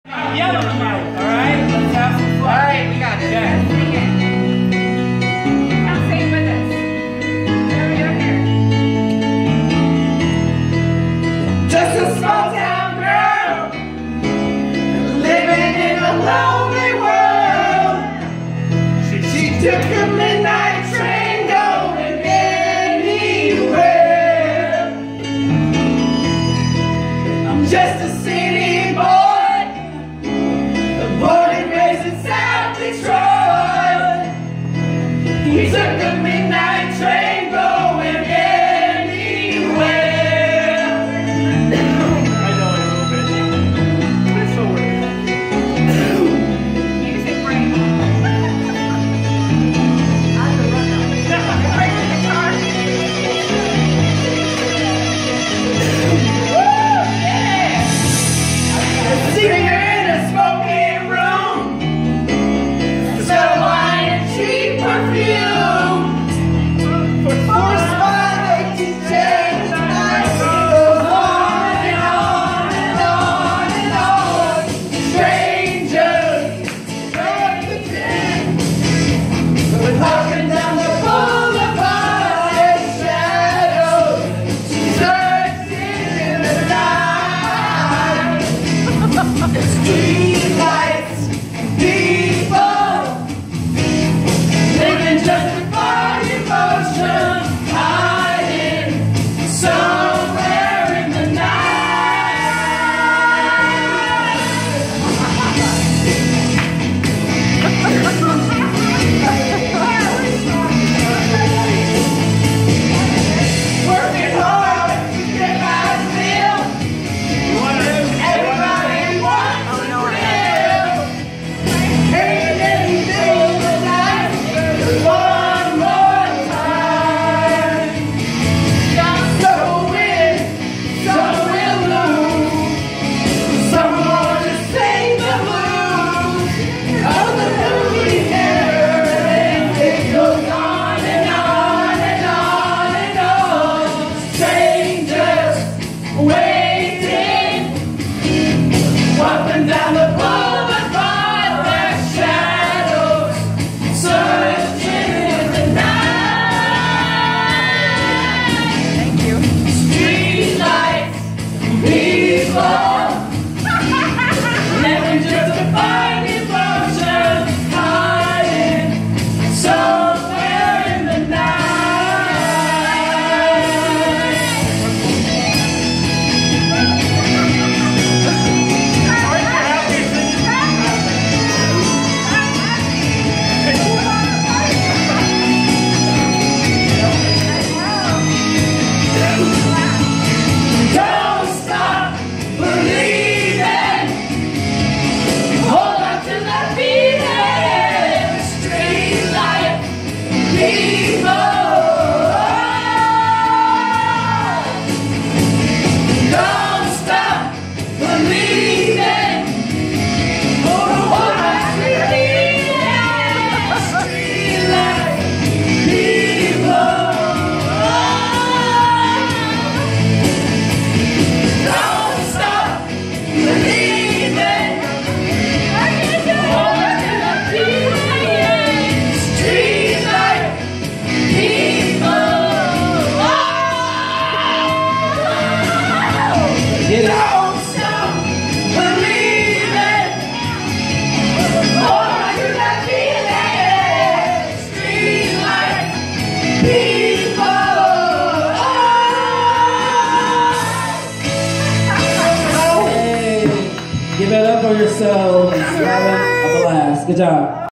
Yell on the mic, alright? Let's have some fun. Alright, we got it. Yeah. Now sing with us. Here. Just a small town girl living in a lonely world. She took a midnight train going anywhere. I'm just a city boy, born and raised in South Detroit. He took a midnight train going anywhere. I know it a little bit. It's so weird. Music break. Break the guitar. Woo! Yeah! Singer in a smoky room, smell of wine and cheap perfume. For spot like DJ, the night goes on and on and on and on. Strangers, drug the gin, we're walking down the boulevard in shadows, searching in the night. Street lights, people living just for emotion, hiding somewhere in the working hard to get my bill. Everybody wants to live. Ain't anything but life one more time. Some win, some will lose. Some more to sing the blues of the movie never ends. It goes on and on and on and on. Strangers waiting, walking down the boulevard, their shadows searching in the night. Thank you. Street lights, people, living just to find emotion, hiding somewhere in the night. Don't stop believing. Hold on to that feeling. Street light, people. Don't stop believing. Hold on to that feeling. Street light, people. Don't stop believing. Hold on to that feeling. Street light, people. Don't stop believing. Hold on to that feeling. Street light, people. Hey, give it up for yourselves. Have a blast. Good job.